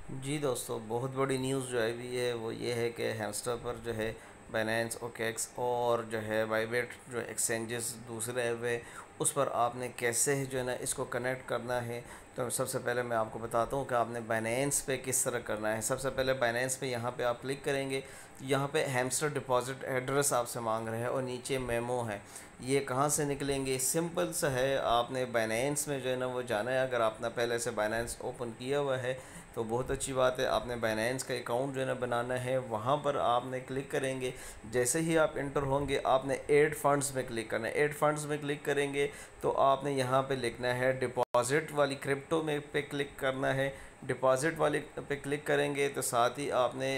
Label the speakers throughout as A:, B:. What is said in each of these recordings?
A: जी दोस्तों, बहुत बड़ी न्यूज़ जो है भी है वो ये है कि हैमस्टर पर जो है बाइनेंस, ओकेक्स और जो है बाइबिट जो एक्सचेंजेस दूसरे ऐप है उस पर आपने कैसे जो है ना इसको कनेक्ट करना है। तो सबसे पहले मैं आपको बताता हूँ कि आपने बाइनेंस पे किस तरह करना है। सबसे पहले बाइनेंस पे यहाँ पे आप क्लिक करेंगे। यहाँ पे हैमस्टर डिपॉजिट एड्रेस आपसे मांग रहे हैं और नीचे मेमो है। ये कहाँ से निकलेंगे? सिंपल सा है, आपने बाइनेंस में जो है ना वो जाना है। अगर आपने पहले से बाइनेंस ओपन किया हुआ है तो बहुत अच्छी बात है। आपने बाइनेंस का अकाउंट जो है ना बनाना है, वहाँ पर आपने क्लिक करेंगे। जैसे ही आप इंटर होंगे आपने ऐड फंड्स में क्लिक करना है। ऐड फंड्स में क्लिक करेंगे तो आपने यहाँ पे लिखना है डिपॉजिट वाली क्रिप्टो में पे क्लिक करना है। डिपॉजिट वाली पे क्लिक करेंगे तो साथ ही आपने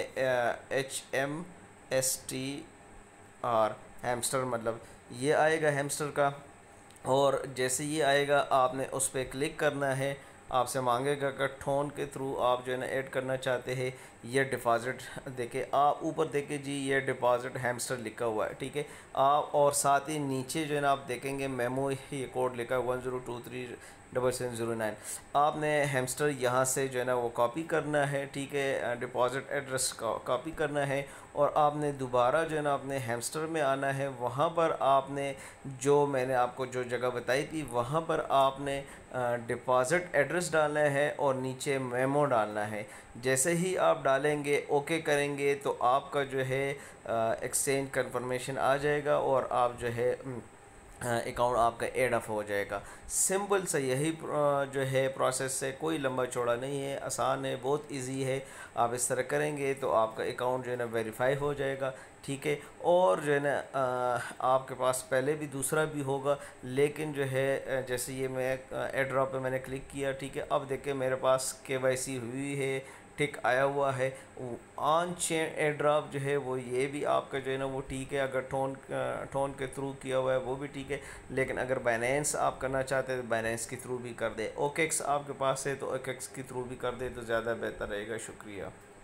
A: HMSTR हैमस्टर मतलब ये आएगा हैमस्टर का। और जैसे ये आएगा आपने उस पर क्लिक करना है। आपसे मांगेगा कि टोन के थ्रू आप जो है ना ऐड करना चाहते हैं ये डिपॉजिट। देखे आप ऊपर देखे जी, ये डिपॉजिट हैमस्टर लिखा हुआ है, ठीक है। आप और साथ ही नीचे जो है ना आप देखेंगे मेमो ये कोड लिखा है 10237709। आपने हैमस्टर यहाँ से जो है ना वो कॉपी करना है, ठीक है। डिपॉजिट एड्रेस कॉपी करना है और आपने दोबारा जो है ना अपने हैमस्टर में आना है। वहाँ पर आपने जो मैंने आपको जो जगह बताई थी वहाँ पर आपने डिपॉजिट एड्रेस डालना है और नीचे मेमो डालना है। जैसे ही आप डालेंगे ओके करेंगे तो आपका जो है एक्सचेंज कंफर्मेशन आ जाएगा और आप जो है अकाउंट आपका एड अप हो जाएगा। सिंपल सा यही जो है प्रोसेस है, कोई लंबा चौड़ा नहीं है, आसान है, बहुत इजी है। आप इस तरह करेंगे तो आपका अकाउंट जो है ना वेरीफाई हो जाएगा, ठीक है। और जो है ना आपके पास पहले भी दूसरा भी होगा, लेकिन जो है जैसे ये मैं एड ड्रॉप पे मैंने क्लिक किया, ठीक है। अब देखिए मेरे पास केवाईसी हुई है, टिक आया हुआ है। ऑन चेन एयर ड्रॉप जो है वो ये भी आपका जो है ना वो ठीक है। अगर टोन के थ्रू किया हुआ है वो भी ठीक है। लेकिन अगर बाइनेंस आप करना चाहते हैं तो बाइनेंस के थ्रू भी कर दे। ओकेक्स आपके पास है तो ओकेक्स के थ्रू भी कर दे तो ज़्यादा बेहतर रहेगा। शुक्रिया।